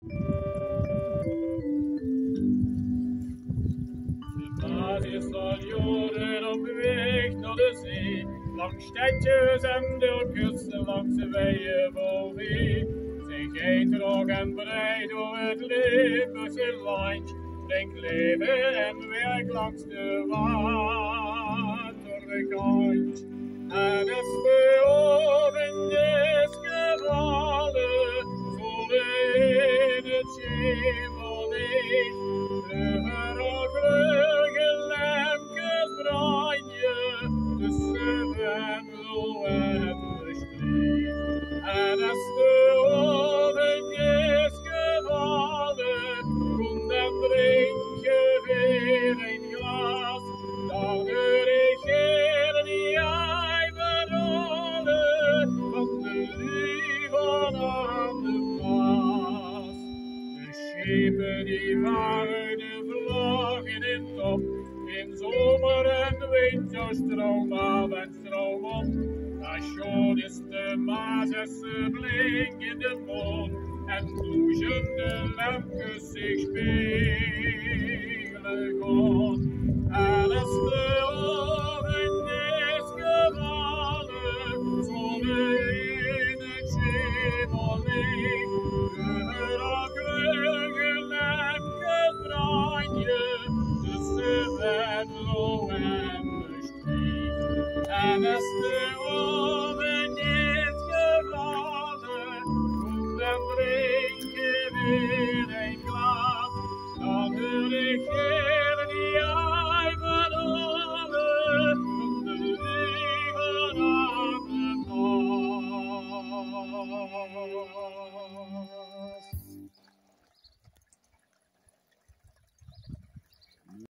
De Maas is al jaren op weg naar de zee, langs stedjes en dörpjes, langs de weije Pouilly. Zij gaat rog en breed door het Limburgse land, brengt leven en werk langs de waterkant. En als de oven is gevallen, zullen in het schemerlicht overal vlugge lampjes branden, tussen Venlo en het Huyskens. En als de oven is gevallen, kom dan drink je weer een glas, dan de regeren die ijverrollen van de Rieven aan de Maas. De schepen die varen de vlag in het top, in zomer en winter stroom af en stroom op. Station is de Maas en ze blinkt in de maan en gloeiende lampjes zich spelen gaan. En als de oven is gevallen, zullen in het schemerlicht